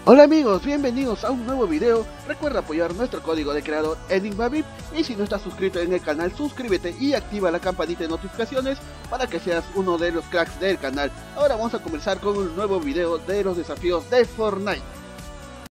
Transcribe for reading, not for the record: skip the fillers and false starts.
Hola amigos, bienvenidos a un nuevo video. Recuerda apoyar nuestro código de creador EnigmaVIP y si no estás suscrito en el canal, suscríbete y activa la campanita de notificaciones para que seas uno de los cracks del canal. Ahora vamos a comenzar con un nuevo video de los desafíos de Fortnite.